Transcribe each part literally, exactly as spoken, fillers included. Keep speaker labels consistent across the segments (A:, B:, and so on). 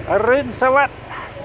A: อรุณสวัสดิ์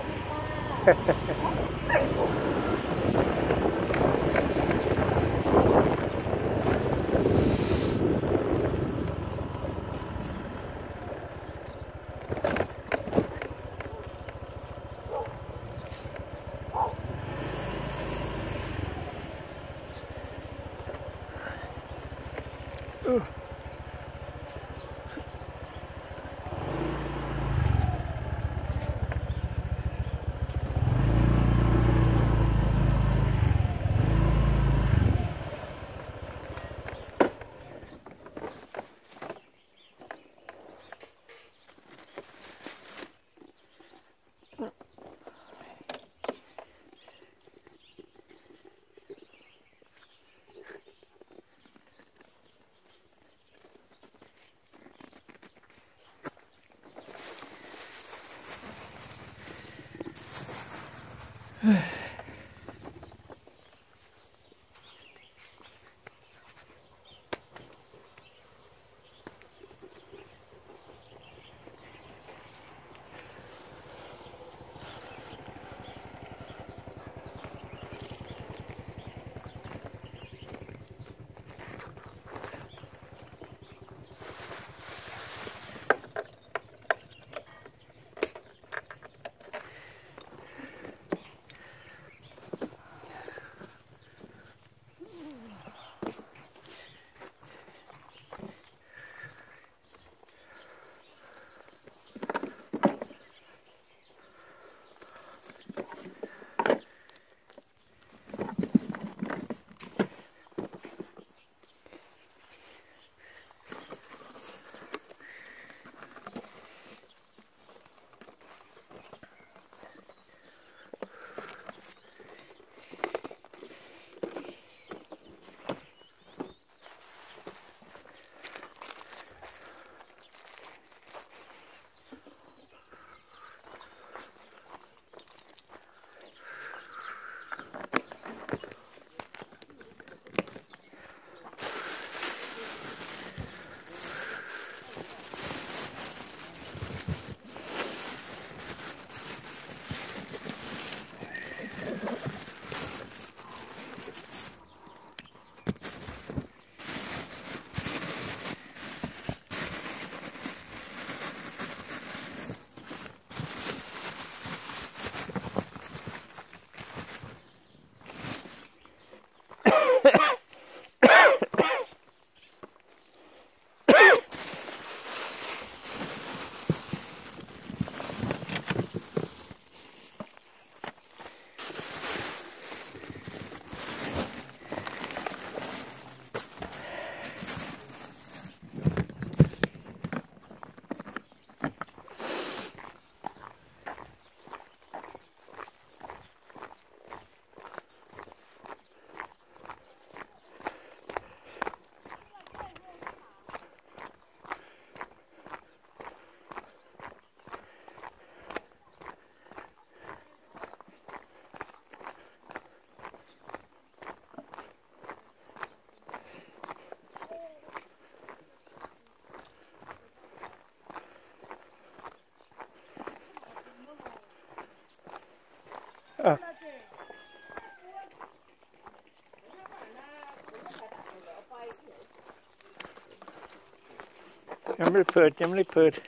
A: ยังไม่เปิดยังไม่เปิด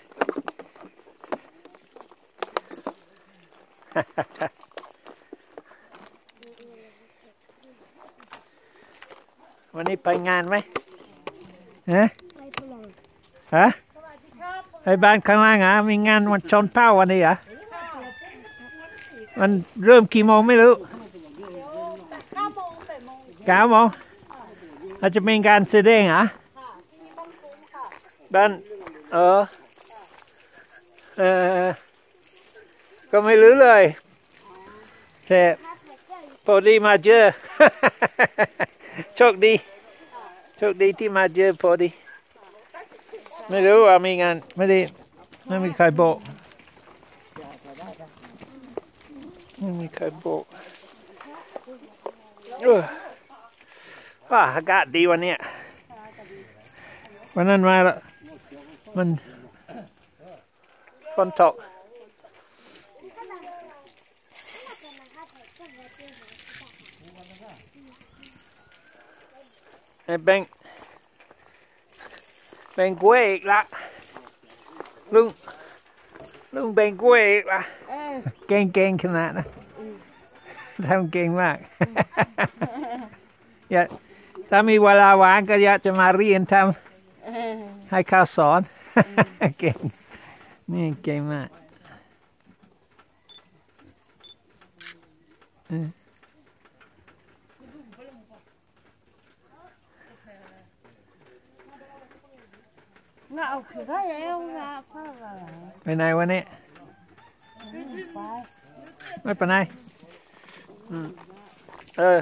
A: วันนี้ไปงานไหมฮะฮะไปบ้านข้างล่างอ่ะมีงานวันชนเผ่าวันนี้อ่ะมันเริ่มกี่โมงไม่รู้เก้าโมงอาจจะเป็นการแสดงอ่ะบ้านเออเออก็ไม่รู้เลยแต่พอดีมาเจอโชคดีโชคดีที่มาเจอพอดีไม่รู้ว่ามีงานไม่ได้ไม่มีใครบอกไม่มีใครบอกว่าอากาศดีวันนี้วันนั้นมาแล้วมันฝนตกไอ้แบงแบงกล้วยอีกละลุงลุงแบงกล้วยอีกละเก่งเก่งขนาดนะทำเก่งมากอยากถ้ามีเวลาว่างก็อยากจะมาเรียนทำให้เขาสอนเก่งนี่เก่งมากไปไหนวันนี้ไม่ไปไหนเออ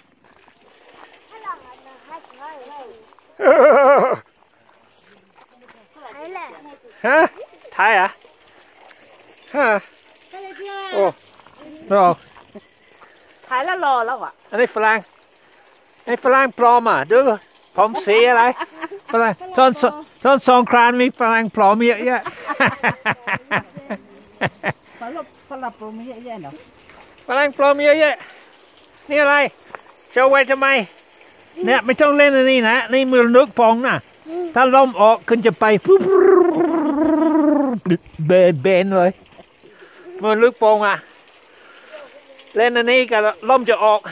A: ฮะไทยอ่ะฮะโอ้รอ
B: ไทยแล้วรอแล้วอ่ะ
A: อันนี้ฝรั่งไอ้ฝรั่งปลอมอ่ะดูผมสีอะไรฝรั่งตอนตอนสงกรานต์มีฝรั่งปลอมเยอะแยะ
B: ฝรั่งฝรั่งปลอมเยอะแยะเนาะ
A: ฝรั่งปลอมเยอะแยะนี่อะไรจะไว้ทำไมเนี่ยไม่ต้องเล่นอันนี้นะนี่มือนึกปองนะถ้าลมออกขึ้นจะไปปุ๊บเบนเบนเลยมือลึกปองอ่ะเล่นอันนี้ก็ลมจะออก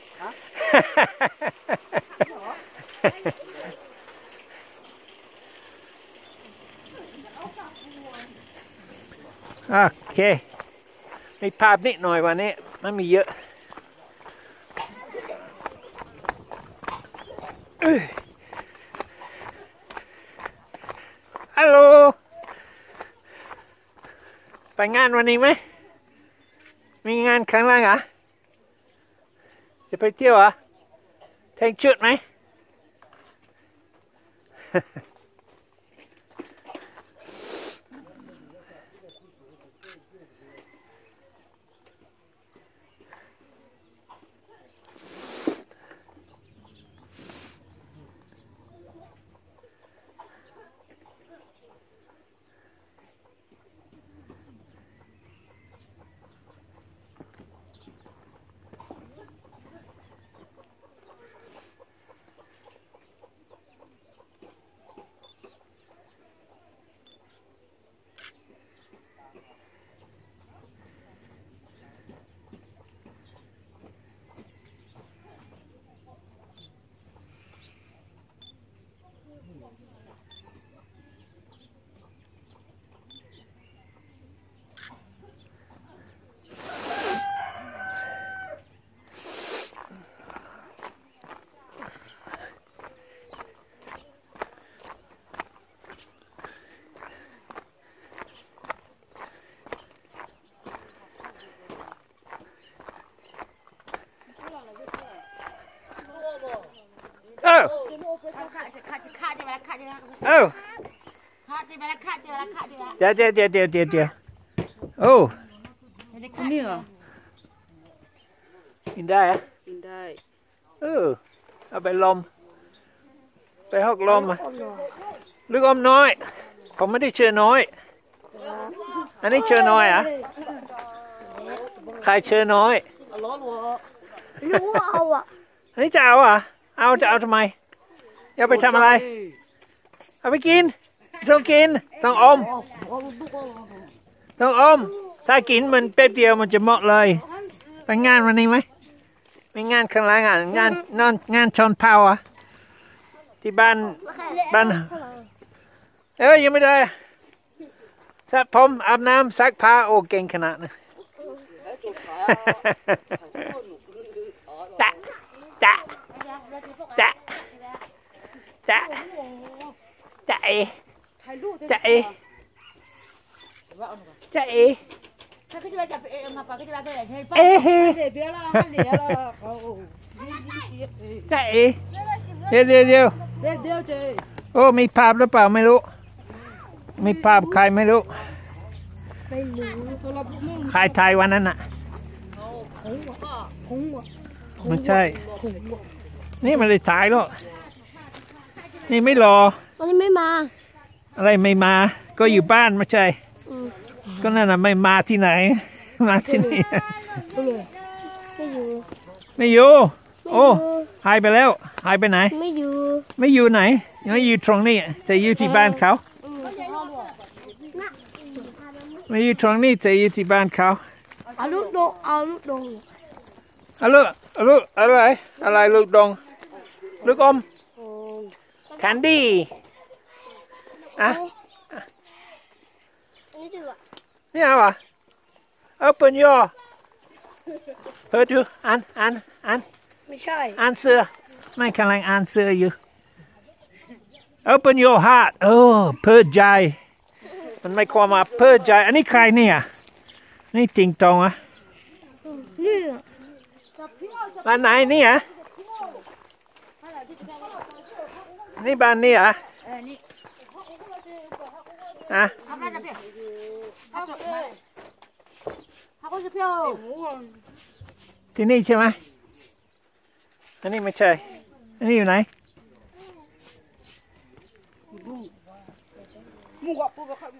A: โอเคมีภาพนิดหน่อยวันนี้ไม่มีเยอะฮัลโหลไปงานวันนี้ไหมมีงานข้างล่างอ่ะจะไปเที่ยวอ่ะแทงชุดไหมเออเออเดี๋ยวเดี๋ยวเดี๋ยวเดี๋ยวเดี๋ยวเดี๋ยวโอ้
B: นี่เหรอ
A: กินได้อะ
B: กินได้
A: เออเอาไปลมไปหอกลมลึกอมน้อยผมไม่ได้เชื่อน้อยอันนี้เชื่อน้อยอ่ะใครเชื่อน้อย
C: รู้เอาอ่ะ
A: อันนี้จะเอาอ่ะเอาจะเอาทำไมเอาไปทำอะไรเอาไปกินต้องกินต้องอมต้องอมถ้ากินมันแป๊บเดียวมันจะหมดเลยไปงานวันนี้ไหมมีงานข้างหลังอ่ะงานนอนงานชนเผ่าอ่ะที่บ้านบ้านเอ้ยยังไม่ได้สระผมอาบน้ำซักผ้าโอเก่งขนาดนะจะจะจะจะจะเอจะเอจะเอ
C: ถ้าก็จะไปจับเองมาปะก็จะไปก็ได้
A: เอ๊ะจะเอเดี๋ยวเดี๋ยวเดี๋ยวโอ้มีภาพหรือเปล่าไม่รู้มีภาพใครไม่รู้
C: ไม่รู้
A: ใครถ่ายวันนั้นน่ะไม่ใช่นี่มันเลยถ่ายหรอกนี่ไม่รอ
C: วันนี้ไม่มา
A: อะไรไม่มาก็อยู่บ้านไม่ใช่ก็นั่นน่ะไม่มาที่ไหนมาที่นี่
C: ไม่อยู่
A: ไม่อยู่โอ้หายไปแล้วหายไปไหน
C: ไม่อยู่
A: ไม่อยู่ไหนไม่อยู่ตรงนี้จะอยู่ที่บ้านเขาไม่อยู่ตรงนี้จะอยู่ที่บ้านเขา
C: เอาลูกดงเอาลูกดง
A: เอาลูกเอาลูกอะไรอะไรลูกดงลูกอมแคนดี้อะ
C: อันนี้ดีกว่า
A: นี่เอาวะ Open your เปิดดูอ่านอ่านอ่าน
C: ไม่ใช่
A: อ่านเสื้อไม่กำลังอ่านเสื้ออยู่ Open your heart โอ้เปิดใจมันไม่ความว่าเปิดใจอันนี้ใครเนี่ยนี่จริงตรงอ่ะ
C: นี่
A: บ้านไหนนี่อ่ะนี่บ้านนี่อ่ะ
B: เออนี่
A: อ่ะ
B: ทำอะไรจะเพี้ยถ้าจบมาถ้าก็จะเพี้ย
A: ที่นี่ใช่ไหมอันนี้ไม่ใช่อันนี้อยู่ไหน
C: มุ่งอ่ะ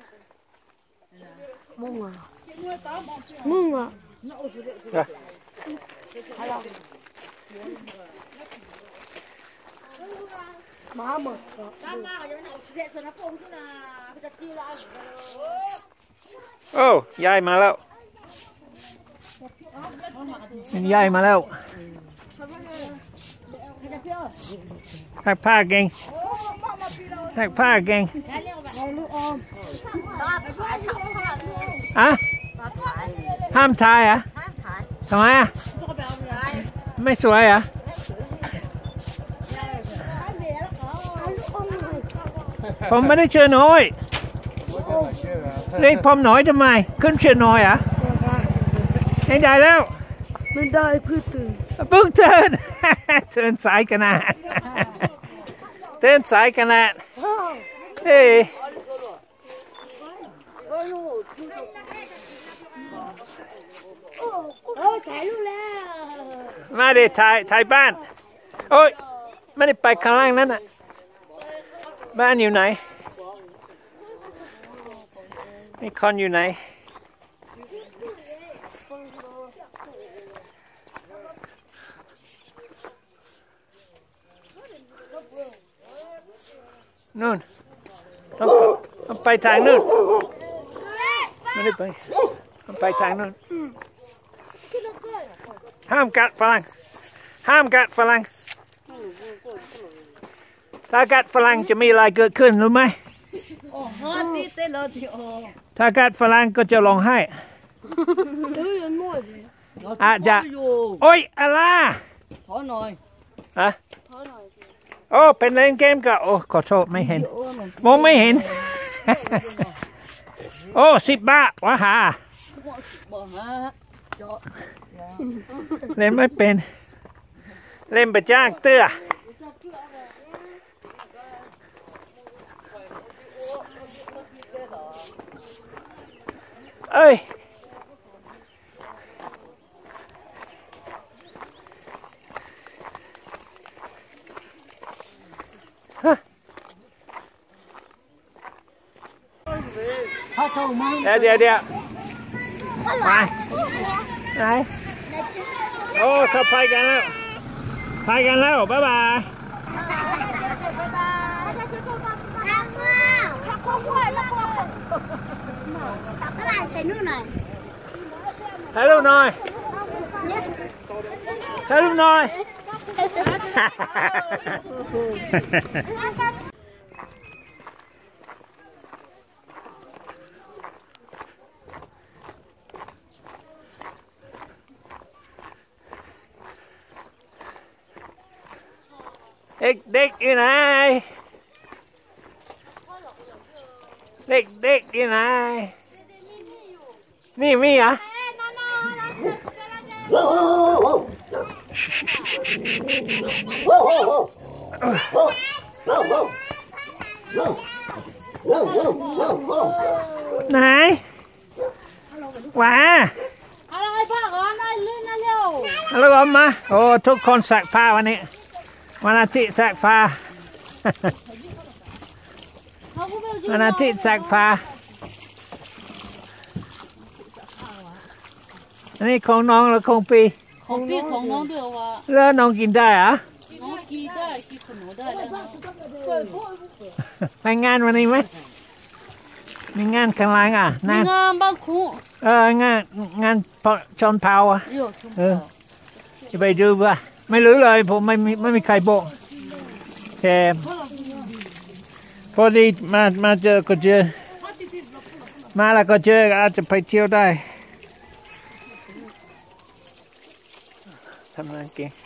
C: มุ่งอ่ะมุ่งอ่ะ
A: อ่ะ
C: มาหมด
A: โอ้ยายมาแล้วยายมาแล้วถักผ้าเก่งถักผ้าเก่งอะห้ามถ่ายอ่ะทำไมอ่ะไม่สวยอ่ะผมไม่ได้เชิญน้อยเรียกผมหน่อยทำไมขึ้นเชิญน้อยอ่ะไม่ได้แล้ว
C: ไม่ได้พื้นตื่น
A: เพิ่งเตือนเตือนสายขนาดเตือนสายขนาดเฮ้ย
C: โอ้ถ่ายรูปแล้ว
A: มาดิถ่ายถ่ายบ้านโอ้ยไม่ได้ไปข้างล่างนั่นน่ะบ้านอยู่ไหนนี่คอนอยู่ไหนนู่นต้องต้องไปทางนู่นไม่ได้ไปต้องไปทางนู่นห้ามกัดฝรั่งห้ามกัดฝรั่งถ้ากัดฝรั่งจะมีอะไรเกิดขึ้นรู้ไหม
B: โอ้ฮอตนี่เต้นเลยทีโอ
A: ถ้ากัดฝรั่งก็จะร้องไห้
C: เฮ้ยมันหมดเลย
A: อาจจะโอ๊ยอะไร
B: ขอหน่อย
A: อะโอ้เป็นเล่นเกมก็โอ้ขอโทษไม่เห็นมองไม่เห็น โอ้สิบบาทวะหา
B: บอกฮะเจาะ
A: เล่นไม่เป็นเล่นไปจ้างเตื้อเอ้ยเดี๋ยวเดี๋ยวเดี๋ยวไปไหนโอ้เขาไปกันแล้วไปกันแล้วบ๊ายบาย ถ่ายรูปหน่อยถ่ายรูปหน่อยเด็กเด็กอยู่ไหนเด็กเด็กอยู่ไหนนี่มีอ่ะไหนว้า
B: อะไรพ่อก่อนได้ลื่นนะเร็ว
A: แล้วก็มาโอ้ทุกคนสักผ้าวันนี้วันอาทิตย์สักผ้าวันอาทิตย์สักผ้าอันนี้ของน้องหรือของปี
B: ขของพี่ของน้องด้วยว่า
A: แล้วน้องกินได้เหรอ
B: น้องกินได้กินขนมได้แล้ว
A: ไปงานวันนี้ไหมมีงานข้างล่างอ่ะนะ
B: งานบ้านครู
A: เอองานงานชนเผ่าอ่ะ
B: โย่ชม
A: เออจะไปดูป่ะไม่รู้เลยผมไม่มีไม่มีใครบอกแค่พอดีมามาเจอก็เจอมาแล้วก็เจออาจจะไปเที่ยวได้ทำงานเก่ง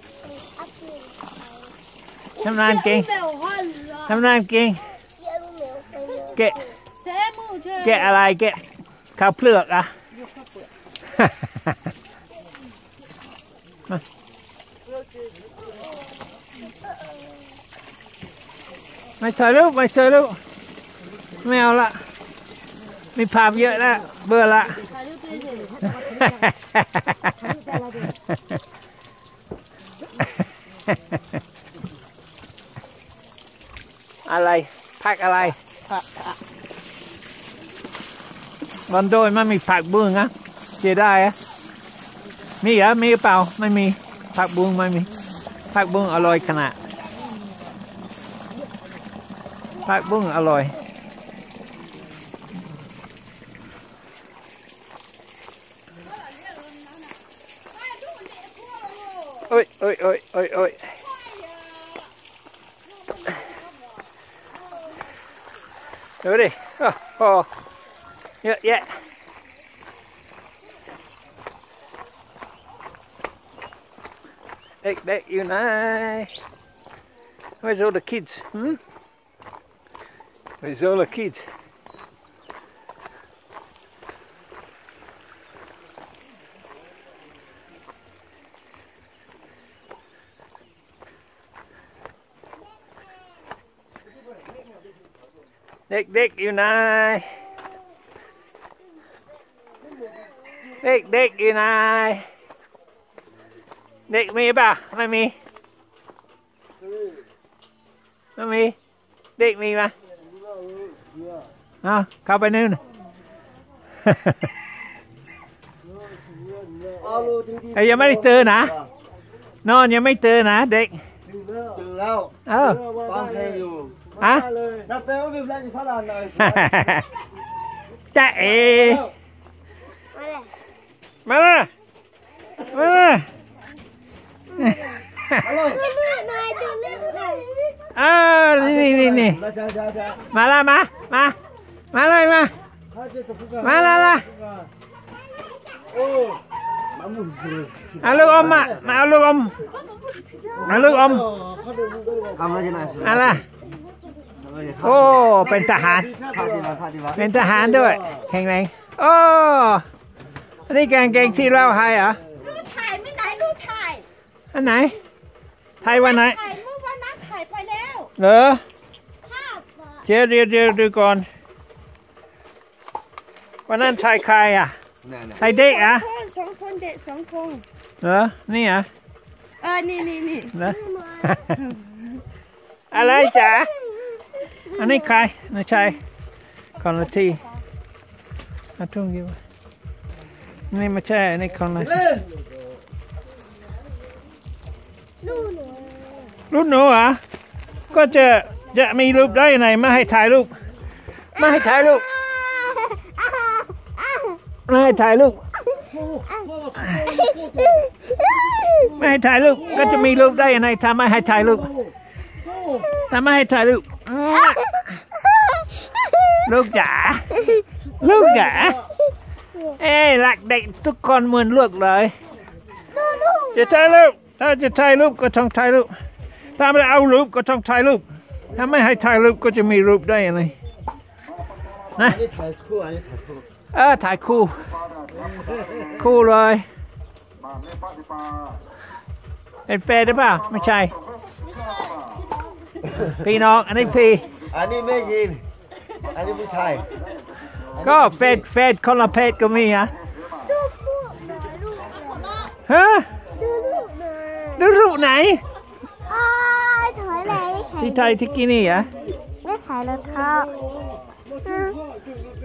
A: ทำงานเก่งทำงานเก่งแกะ
B: เจ้มือเจ้
A: แกะอะไรแกะข้าวเปลือกอ่ะ มาไม่ถ่ายรูปไม่ถ่ายรูปไม่เอาละมีภาพเยอะแล้วเบื่อละ อะไรผักอะไรวันโดยมันมีผักบุ้งอ่ะเจได้อะมีเหรอมีเปล่าไม่มีผักบุ้งไม่มีผักบุ้งอร่อยขนาดผักบุ้งอร่อยโอ้ยโอ้ยโอ้ยโอ้ยโอ้ยดูดิโอ้โหเยอะแยะเด็กๆอยู่ไหน Where's all the kids? Hmm? Where's all the kids? Dik-dik you nai. Dik-dik you nai. Dik mi ba? Mai mi. Mai mi. Dik mi ma. เอาเข้าไปนู่น เอ้ยยังไม่ได้เจอนะนอนยังไม่เจอนะเด็ก
D: ถึงแล้ว
A: เออ
D: ฟังเพลงอยู่
A: ฮะ
D: นักเตะว่าเป็นแรงที่พัฒนาเลย
A: จ้าเอมาเลยมาเลย เออนี่นี่นี่มาละมามามาเลยมามาละละเอาลูกอมมามาเอาลูกอมเอาลูกอม
D: ทำอะไรกันหน่อยสิ
A: อะไรโอ้เป็นทหาร
D: ข้าดีมาข้าดีมา
A: เป็นทหารด้วยแข็งแรงโอ้อันนี้กางเกงที่เราให้เหรอ
B: ลูกถ่ายไม่ไหนลูกถ่าย
A: อันไหนไทยวันไหน
B: ถ่ายเมื่อวันนั้นถ่ายไปแล้ว
A: เหรอเดี๋ยวเดี๋ยวเดี๋ยวดูก่อนวันนั้นไทยใครอ่ะไทยเด็กอ่ะ
B: คนสองคนเด็กสองคน
A: เหรอนี่อ่ะ
B: เออนี่นี่นี่
A: เหรอ อะไรจ๊ะอันนี้ใครไม่ใช่คนละที่อาทุ่งอยู่นี่ไม่ใช่อันนี้คนละรูปหนูอ่ะก็จะจะมีรูปได้ไหนไม่ให้ถ่ายรูปไม่ให้ถ่ายรูปไม่ให้ถ่ายรูปไม่ให้ถ่ายรูปก็จะมีรูปได้ยังไงถ้าไม่ให้ถ่ายรูปถ้าไม่ให้ถ่ายรูปลูกจ๋าลูกจ๋าเอ้ยรักเด็กทุกคนเหมือนลูกเลยจะถ่ายรูปถ้าจะถ่ายรูปก็ต้องถ่ายรูปถ้าไม่เอารูปก็ต้องถ่ายรูปถ้าไม่ให้ถ่ายรูปก็จะมีรูปได้ยังไงนะ
D: อันนี้ถ่ายคู่อันนี้ถ่ายคู่
A: เออถ่ายคู่คู่เลยเป็นแฟนหรือเปล่าไม่ใช่พี่น้องอันนี้พี่
D: อันนี้ไม่ยินอันนี้ผู้ชาย
A: ก็แฟนแฟนคนละเพศก็มีฮะฮะดูรูปไหนที่ไทยที่กินี่อ่ะ
C: ไม่ขายแล้วเท้า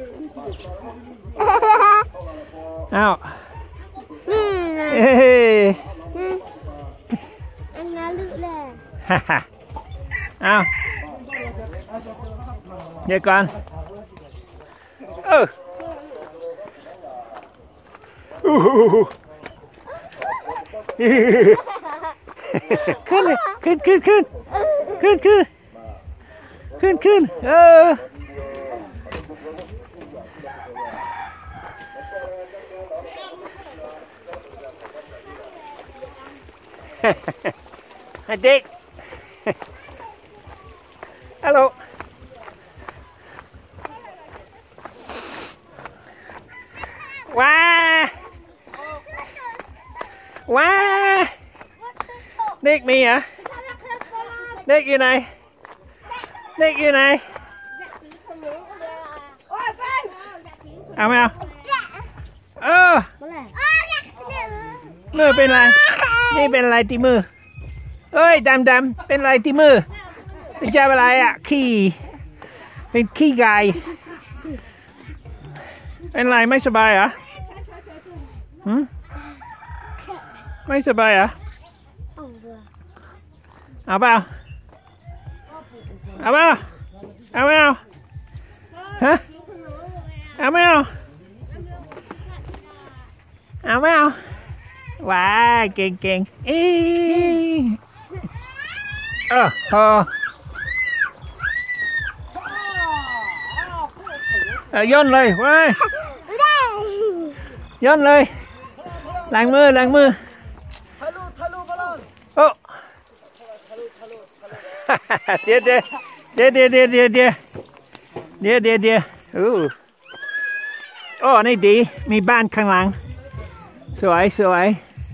A: อ้าว
C: นี่นะ
A: เฮ้ฮ่าฮ่าเอาเดี๋ยวก่อนเอออู้หูขึ้นเลยขึ้นขึ้นขึ้นขึ้นขึ้นขึ้นขึ้นเออเด็กฮัลโหลว้าว้าเด็กมีเหรอเด็กอยู่ไหนเด็กอยู่ไหนเอาไหมเอาเออมือเป็นไรนี่เป็นไรที่มือเอ้ยดำดำเป็นไรที่มือเป็นจะอะไรอ่ะขี้เป็นขี้ไก่เป็นไรไม่สบายเหรอหืมไม่สบายเหรอเอาเปล่าเอาเปล่าเอาไม่เอาฮะเอาไม่เอาเอาไม่เอาว้าเก่งเก่งอีเออพอย่นเลยว้ายย่นเลยล้างมือล้างมือโอ้เดี๋ยวเดี๋ยวเดี๋ยวเดี๋ยวเดี๋ยวเดี๋ยวเดี๋ยวเดี๋ยวเดี๋ยวโอ้โอ้นี่ดีมีบ้านข้างหลังสวยสวย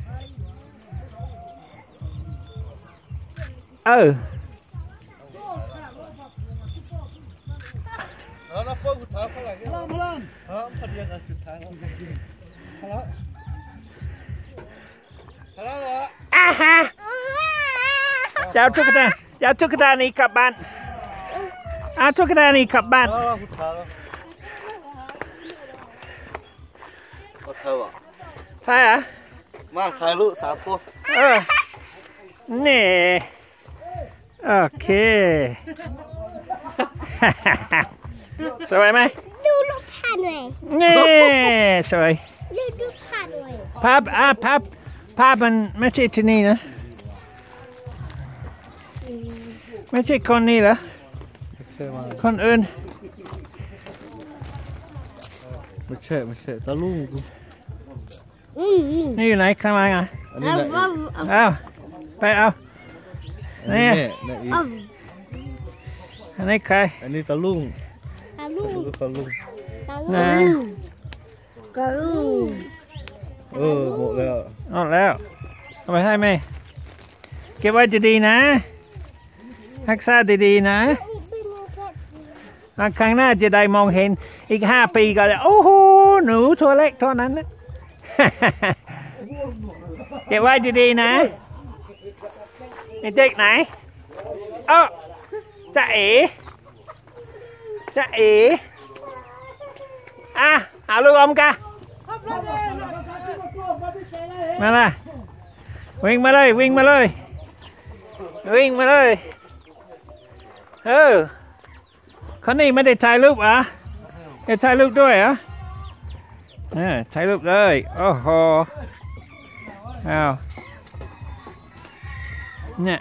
A: เออ
D: แล้วพวกสุดท้ายเท่าไหร่เนี่ยพลังพลังฮะพอดีกันสุดท้ายเราจะกินพลังพลังเหรอ
A: อ่าฮะเจ้าตุ๊กตาเจ้าตุ๊กตานี่กลับบ้านอ่าตุ๊กตานี่กลับบ้าน
D: สุดท้ายแล้วก็เธอวะ
A: ใช่เหรอ
D: มาถ่ายรูปสามตัว
A: เออนี่โอเคสวยไหม
C: ดูลูกค้าหน่อย
A: นี่สวย
C: ดูลูกค้าหน่อย
A: ภาพอ่ะภาพภาพมันไม่ใช่ที่นี่นะไม่ใช่คนนี้เหรอคนอื่น
D: ไม่ใช่ไม่ใช่ตาลุง
A: นี่อยู่ไหนข้างล่างอ่ะ
D: อันนี้แหละ
A: เอาไปเอานี่อันนี้ใคร
D: อันนี้ตาลุง
C: ตาลุง
D: ตาลุง
C: ตาลุงตาลุง
D: เออหมดแล้ว
A: หมดแล้วเอาไปให้แม่เก็บไว้ดีๆนะรักษาดีๆนะครั้งหน้าจะได้มองเห็นอีกห้าปีก็จะโอ้โหหนูตัวเล็กเท่านั้นนะเก็บไว้ดีๆนะเด็กไหนเออจะเอ๋จะเอ๋อ่ะเอาลูกอมกันมาเลยวิ่งมาเลยวิ่งมาเลยวิ่งมาเลยเออคนนี้ไม่ได้ถ่ายรูปอ่ะจะถ่ายรูปด้วยเหรอเออถ่ายรูปเลยโอ้โหเอาเนี่ย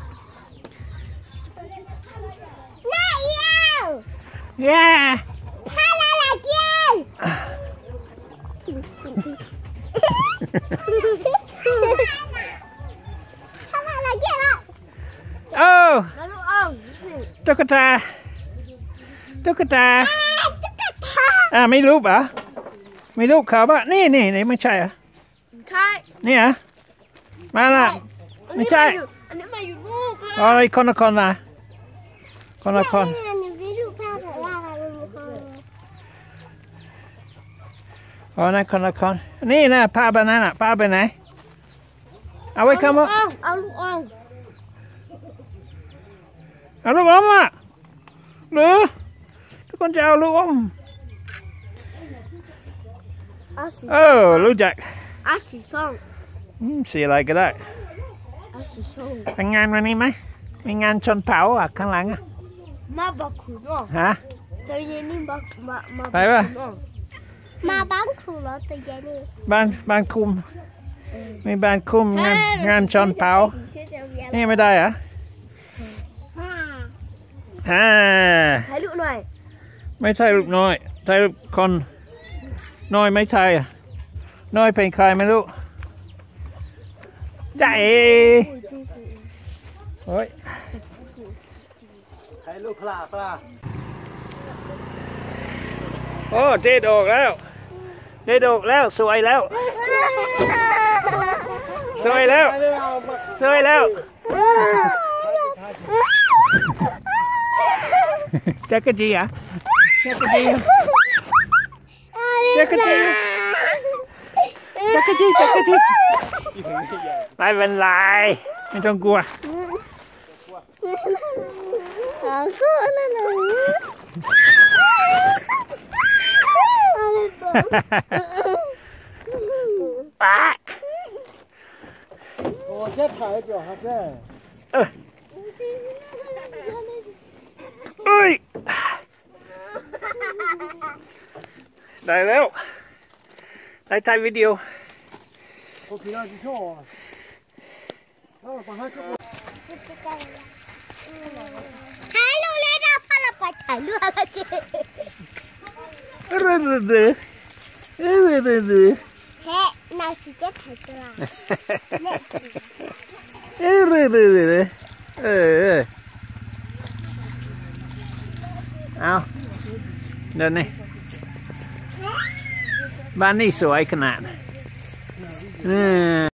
C: น่าเยี่ยม
A: เย้
C: พาลาลาเจียวพาลาลาเจียว
A: โอ้ตุ๊กตาตุ๊กตาอ่าไม่รูปเหรอไม่รูปเขาปะนี่นี่นี่ไม่ใช่เหรอ
C: ใช่
A: นี่เหรอมาละไม่ใช่
C: อันนี้มาอยู่ลูก
A: อ๋อคนละคนนะคนละคนอ๋อนั่นคนละคนนี่นะป้าไปนั่นอ่ะป้าไปไหนเอาไว้คำว่า
C: เอาลูกอม
A: เอาลูกอมอ่ะหรือทุกคนจะเอาลูกอมเออรู้จัก
C: อาสีส้ม
A: สีอะไรก็ได้
C: อาสีส้ม
A: ทำงานวันนี้ไหมมีงานชนเผาอ่ะข้างหลังอ่ะ
C: มาบักขุนอ่ะ
A: ฮะ
C: ตัวเย็นนี่บักมามา
A: ไปป่ะ
C: มาบ้านขุนแล้วตัวเย็นนี่
A: บ้านบ้านคุมมีบ้านคุมงานงานชนเผานี่ไม่ได้เหรอฮ่า
C: ถ่ายรูปหน่อย
A: ไม่ใช่รูปน้อยใช่รูปคนน้อยไม่ใช่อ่ะน้อยเป็นใครไม่รู้จ้าเอโอ้ย
D: ถ่ายรูปปลาปลา
A: โอ้เด็ดออกแล้วเด็ดออกแล้วสวยแล้วสวยแล้วสวยแล้วจักรจีอ่ะจักรจีจักรจีจักรจีจักรจีไม่เป็นไรไม่ต้องกลัว
C: 好酷那种。
A: ป้า
D: 我先ถ่ายก่อนครับแม่
A: เออเอ้ยได้แล้วได้ถ่ายวิดีโอ
D: 我平常去跳啊，那我把它给我。
C: ถ่ายรูปเลยนะพ่อเราไปถ่ายรูปอะไรเจ๊
A: เรื่อยๆเรื่อยๆเรื่อยๆ
C: เฮ้นายสิเจ๊ถ่ายตัว
A: เอ้ยเรื่อยๆเรื่อยๆเออเอาเดินนี่บ้านนี่สวยขนาดอืม